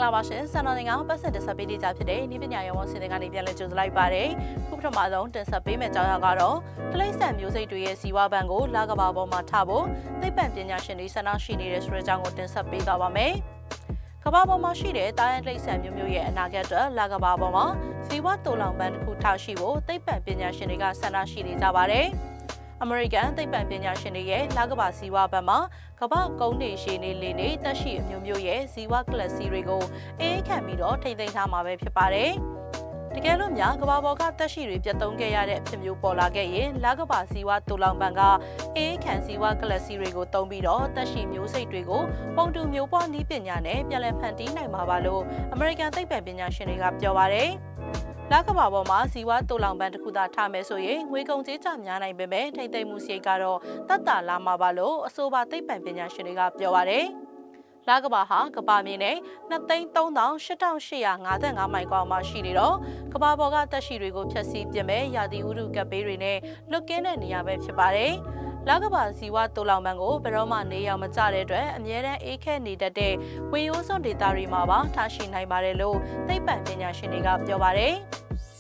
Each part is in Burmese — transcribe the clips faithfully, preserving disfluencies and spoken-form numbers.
င်္ဂလာပါရှင်စံတော်ငါပတ်ဆက်တင်ဆက်ပေးနေကြဖြစ်တဲ့ဤပညာရေးဝန်စီစဉ်ကနေပြန်လည်ကြိုဆိုလိုက်ပါတယ်ခုပထမဆုံးတင်ဆက်ပေးမယ့်ကြောင်းရာကတော့တလိမ့်ဆန်မျိုးစိတ်တွေရဲ့ဇီဝဘဏ်ကိုလာကဘာပေါ်မှာထားဖို့သိပ္ပံပညာရှင်တွေဆန္ဒရှိနေတဲ့ဆိုတဲ့အကြောင်းကိုတင်ဆက်ပေးသွားပါမယ်ကဘာပေါ်မှာရှိတဲ့တာယန်လိမ့်ဆန်မျိုးမျိုးရဲ့အနာဂတ်အတွက်လာကဘာပေါ်မှာဇီဝတူလောင်ဘဏ်တစ်ခုထားရှိဖို့သိပ္ပံပညာရှင်တွေကဆန္ဒရှိနေကြပါတယ်အမေရိကန်သိပ္ပံပညာရှင်တွေရဲ့လာကဘာဇီဝဘဏ်မှာကမ္ဘာကုန်းနေရှိနေလေနေတက်ရှိအမျိုးမျိုးရဲ့ဇီဝကလပ်စီတွေကိုအေးခံပြီးတော့ထိမ့်သိမ်းထားမှာပဲဖြစ်ပါတယ်။တကယ်လို့များကမ္ဘာပေါ်ကတက်ရှိတွေပြတ်သုံးခဲ့ရတဲ့အဖြစ်မျိုးပေါ်လာခဲ့ရင်လာကဘာဇီဝတူလောင်ဘဏ်ကအေးခံဇီဝကလပ်စီတွေကိုတုံးပြီးတော့တက်ရှိမျိုးစိတ်တွေကိုပုံတူမျိုးပွားနည်းပညာနဲ့ပြန်လည်ဖန်တီးနိုင်မှာပါလို့အမေရိကန်သိပ္ပံပညာရှင်တွေကပြောပါတယ်။လာကဘာပေါ်မှာဇီဝတူလောင်ဘဏ်တစ်ခုသာထားမယ်ဆိုရင်ငွေကုန်ကြေးကျများနိုင်ပေမဲ့ထိမ့်သိမ်းမှုစိတ်ကတော့တတ်တာလာမှာပါလို့အဆိုပါသိပ္ပံပညာရှင်တွေကပြောပါတယ်။လာကဘာဟာကဘာမြေနဲ့နှစ်သိန်းသုံးသောင်းရှစ်ထောင်ရှစ်ရာငါးငါးမိုင်ကွာမှာရှိနေတော့ကဘာပေါ်ကတက်ရှိတွေကိုဖျက်ဆီးပြမဲ့ရာသီဥတုကပ်ဘေးတွေနဲ့လွတ်ကင်းတဲ့နေရာပဲဖြစ်ပါတယ်။လာကဘာဇီဝတူလောင်ဘဏ်ကိုဘယ်တော့မှနေရောင်မကျတဲ့အတွက်အမြဲတမ်းအေးခဲနေတတ်တဲ့ဝေရိုးစွန်းဒေသတွေမှာပါထားရှိနိုင်ပါတယ်လို့သိပ္ပံပညာရှင်တွေကပြောပါတယ်။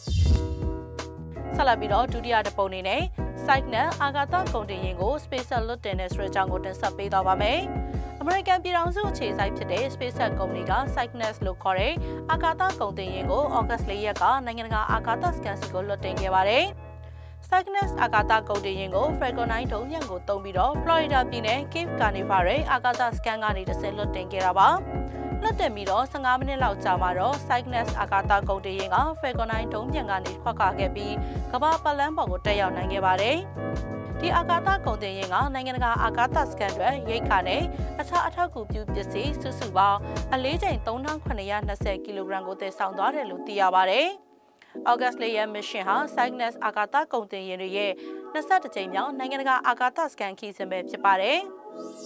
ဆက်လက်ပြီးတော့ဒုတိယတစ်ပုံအနေနဲ့ Cygnus အာကာသကုန်တင်ယာဉ်ကို SpaceX လွတ်တင်တဲ့ဆိုတဲ့အကြောင်းကိုတင်ဆက်ပေးသွားပါမယ်။ အမေရိကန်ပြည်ထောင်စုအခြေစိုက်ဖြစ်တဲ့ SpaceX ကုမ္ပဏီက Cygnus လို့ခေါ်တဲ့အာကာသကုန်တင်ယာဉ်ကို August ၄ ရက်ကနိုင်ငံတကာအာကာသစခန်းစီကိုလွတ်တင်ခဲ့ပါတယ်။ Cygnus အာကာသကုန်တင်ယာဉ်ကို Falcon နိုင်းဒုံးပျံကိုသုံးပြီးတော့ Florida ပြည်နယ် Cape Canaveral အာကာသစခန်းကနေတစ်ဆင့်လွတ်တင်ခဲ့တာပါ။လွတ်တင်ပြီးတော့ဆယ့်ငါးမိနစ်လောက်ကြာမှာတော့ Cygnus အာကာသကုန်တင်ယာဉ်က Falcon နိုင်းဒုံးပျံကနေထွက်ခွာခဲ့ပြီးကမ္ဘာပတ်လမ်းပေါ်ကိုတက်ရောက်နိုင်ခဲ့ပါတယ်။ဒီအာကာသကုန်တင်ယာဉ်ကနိုင်ငံတကာအာကာသစခန်းတွေရိတ်ခါနဲ့အခြားအထောက်အကူပြုပစ္စည်းစုစုပေါင်းအလေးချိန်သုံးထောင်ခုနှစ်ရာ၂၀ကီလိုဂရမ်ကိုသယ်ဆောင်သွားတယ်လို့သိရပါတယ်။ August ၄ ရက် mission ဟာ Cygnus အာကာသကုန်တင်ယာဉ်တွေရဲ့နှစ်ဆယ့်တစ်ကြိမ်မြောက်နိုင်ငံတကာအာကာသစခန်းခီးစဉ်ပဲဖြစ်ပါတယ်။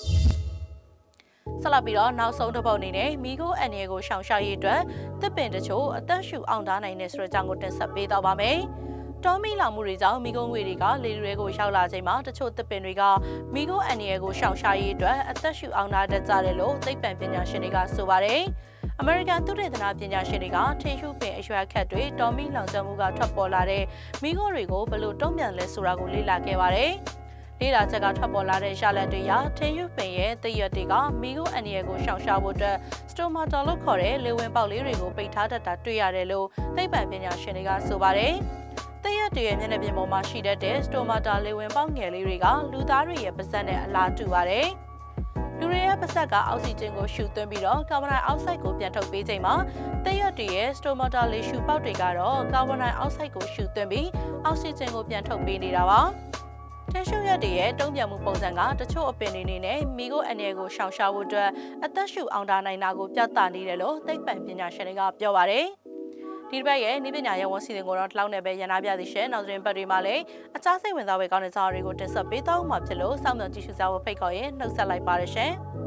ဆက်လက်ပြီးတော့နောက်ဆုံးတစ်ပုဒ်အနေနဲ့မီဂိုအန်ရီကိုရှောင်ရှားရေးအတွက်တစ်ပင်တချို့အသက်ရှူအောင်ထားနိုင်တဲ့ဆိုတဲ့အကြောင်းကိုတင်ဆက်ပေးတော့ပါမယ်။တောမီလောင်မှုတွေကြောင့်မီဂိုငွေတွေကလေတွေကိုရောက်လာချိန်မှာတချို့တစ်ပင်တွေကမီဂိုအန်ရီကိုရှောင်ရှားရေးအတွက်အသက်ရှူအောင်ထားတတ်ကြတယ်လို့သိပ္ပံပညာရှင်တွေကဆိုပါတယ်။အမေရိကန်သုတေသနပညာရှင်တွေကထင်းရှုပင်အရွက်ခက်တွေတောမီလောင်ကျွမ်းမှုကထွက်ပေါ်လာတဲ့မီဂိုတွေကိုဘယ်လိုတုံ့ပြန်လဲဆိုတာကိုလေ့လာခဲ့ပါတယ်။လေ့လာချက်ကထွက်ပေါ်လာတဲ့ရလဒ်တွေအရထင်းရှုပင်ရဲ့သရွက်တွေကမီဂိုအန်ရီကိုရှောင်ရှားဖို့အတွက်စတိုမာတာလို့ခေါ်တဲ့လေဝင်ပေါက်လေးတွေကိုပိတ်ထားတတ်တာတွေ့ရတယ်လို့သိပ္ပံပညာရှင်တွေကဆိုပါတယ်။သရွက်တွေရဲ့မျက်နှာပြင်ပေါ်မှာရှိတတ်တဲ့စတိုမာတာလေဝင်ပေါက်ငယ်လေးတွေကလူသားတွေရဲ့ပါးစပ်နဲ့အလားတူပါတယ်။လူတွေရဲ့ပါးစပ်ကအောက်ဆီဂျင်ကိုရှူသွင်းပြီးတော့ကာဗွန်ဒိုင်အောက်ဆိုက်ကိုပြန်ထုတ်ပေးချိန်မှာသရွက်တွေရဲ့စတိုမာတာလေရှူပေါက်တွေကတော့ကာဗွန်ဒိုင်အောက်ဆိုက်ကိုရှူသွင်းပြီးအောက်ဆီဂျင်ကိုပြန်ထုတ်ပေးနေတာပါ။ထင်းရှုရက်တွေရဲ့တုံ့ပြန်မှုပုံစံကတချို့အပင်တွေနေနဲ့မီဂိုအန်ရီကိုရှောင်ရှားဖို့အတွက်အသက်ရှူအောင်တာနိုင်တာကိုပြသနေတယ်လို့သိပ္ပံပညာရှင်တွေကပြောပါတယ်။ဒီတစ်ပတ်ရဲ့နည်းပညာရဲ့ဝန်စီစဉ်ကိုတော့တစ်လောက်နဲ့ပဲရန်နာပြသည်ရှင်နောက်သတင်းပတ်တွေမှာလည်းအခြားစိတ်ဝင်စားဖွယ်ကောင်းတဲ့ဇာတ်တွေကိုတင်ဆက်ပေးသွားမှာဖြစ်လို့စောင့်မျှော်ကြည့်ရှုကြဖို့ဖိတ်ခေါ်ရင်နှုတ်ဆက်လိုက်ပါရရှင်။